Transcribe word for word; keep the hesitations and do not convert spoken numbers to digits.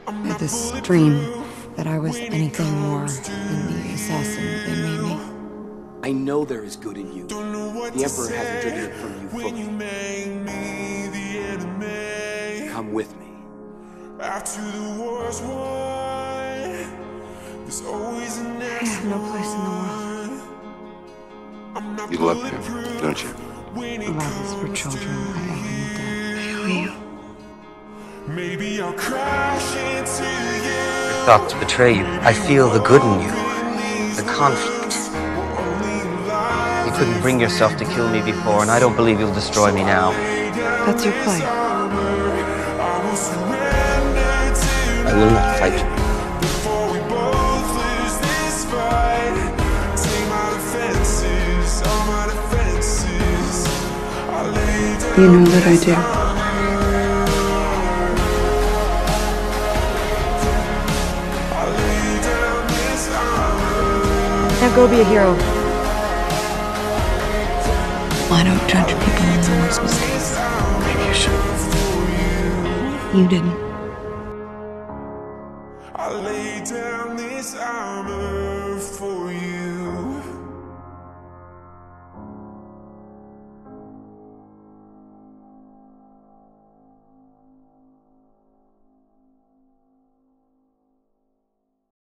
I had this dream that I was anything more than the assassin they made me. I know there is good in you. The Emperor hasn't driven it from you fully. Come with me. After the war's won, there's always a next I have no place in the world. You love him, don't you? Love is for children. I owe him a debt. I owe you. Maybe I'll crash into you. I thought to betray you. I feel the good in you. The conflict. You couldn't bring yourself to kill me before, and I don't believe you'll destroy me now. That's your play. I will not fight you. You know that I do. Now go be a hero. I don't judge people on their worst mistakes. Maybe you should. You didn't. I lay down this armor.